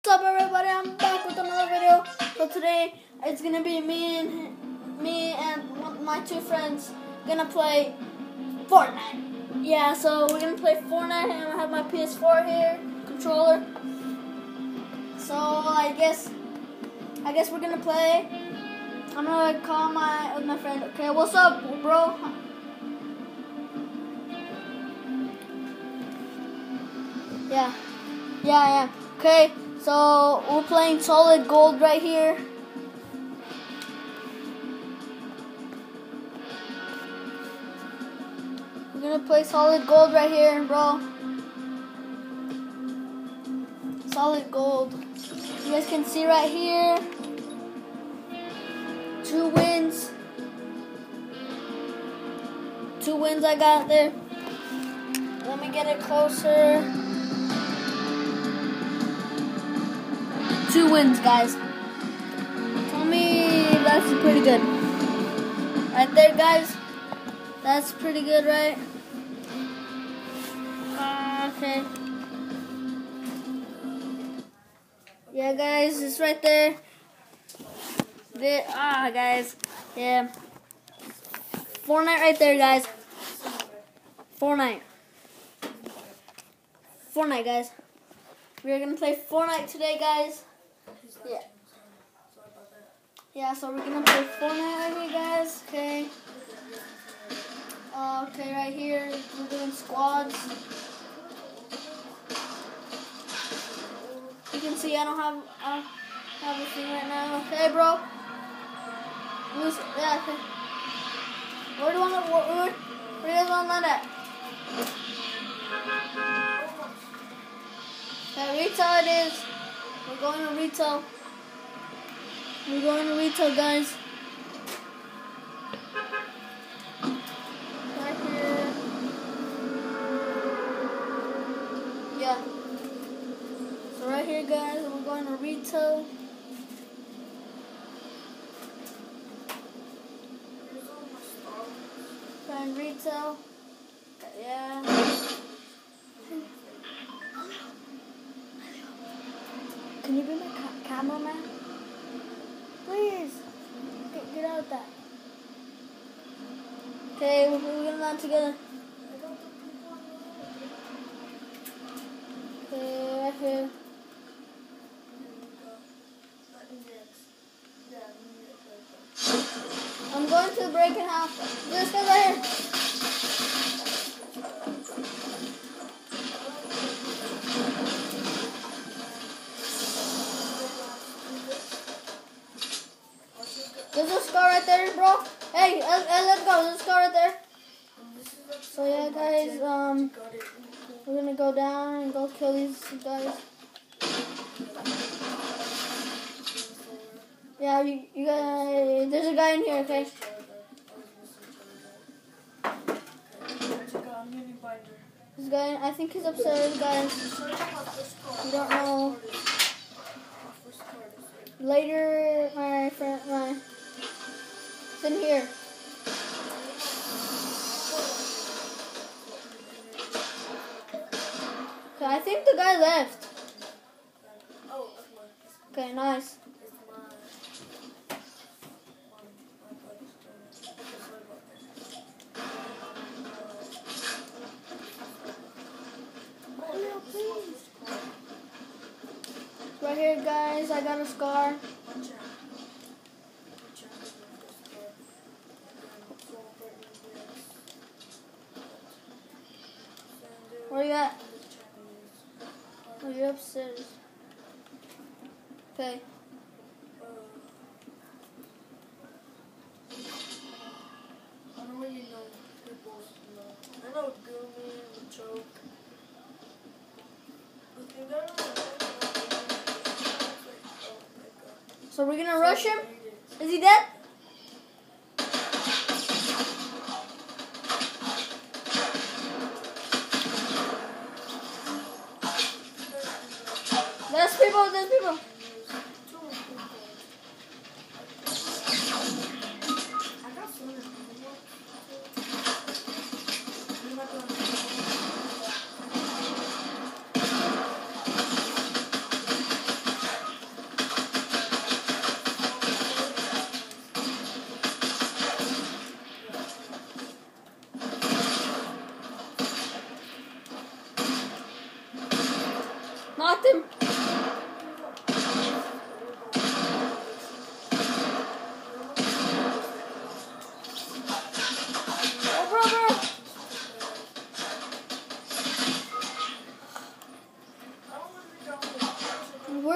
What's up, everybody? I'm back with another video. So today it's gonna be me and my two friends gonna play Fortnite. Yeah, so we're gonna play Fortnite, and I have my PS4 here, controller. So I guess we're gonna play. I'm gonna call my friend. Okay, what's up, bro? Yeah. Okay, so we're playing Solid Gold right here. We're gonna play Solid Gold right here, bro. Solid Gold. You guys can see right here. 2 wins. 2 wins I got there. Let me get it closer. 2 wins, guys. Tell me that's pretty good. Right there, guys. That's pretty good, right? Okay. Yeah, guys, it's right there. Guys. Yeah. Fortnite right there, guys. Fortnite, guys. We're gonna play Fortnite today, guys. Yeah, so we're gonna play Fortnite right here, guys. Okay. Okay, right here we're doing squads. You can see I don't have a thing right now. Okay, bro. Yeah. Okay. Where do you guys want to land at? Okay, retail it is. We're going to retail. We're going to retail, guys. Right here. Yeah. So right here, guys, we're going to retail. Find retail. Yeah. Can you be my cameraman? Please. Get out of that. Okay, we're gonna land together. Okay, right here. I'm going to break in half. This guy right here. There's a scar right there, bro. Hey, let's go. There's a scar right there. So yeah, guys, we're gonna go down and go kill these guys. Yeah, you guys. There's a guy in here, okay? This guy, I think he's upstairs, guys. You don't know. Later, my friend, it's in here. Okay, I think the guy left. Okay, nice. Right here, guys, I got a scar. Where you at? Oh, you're upstairs. Okay. I don't really know people's name. I know Goomy and Choke. So we're gonna rush him? Is he dead? There's people.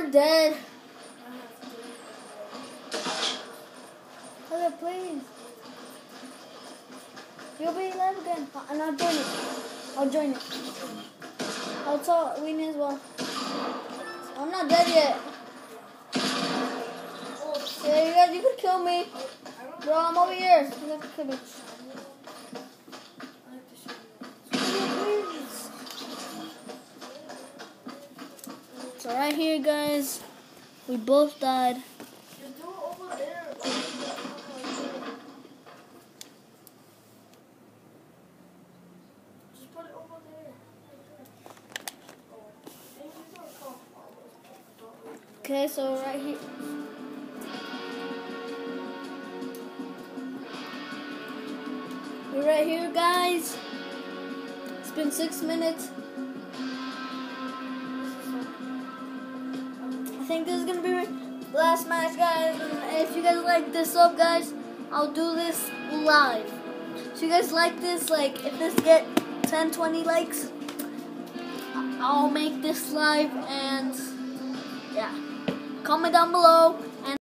we're dead. Okay, please. You'll be live again. And I'll join it. I'll join it. I'll tell Weenie as well. I'm not dead yet. Yeah, you guys, you could kill me. Bro, I'm over here. You guys could kill me. So right here, guys, we both died. Just do it over there. Just put it over there. Okay, so right here. We're right here, guys. It's been 6 minutes. I think this is gonna be the last match, guys. And if you guys like this up, guys, I'll do this live. So you guys like this? Like, if this get 10, 20 likes, I'll make this live. And yeah, comment down below.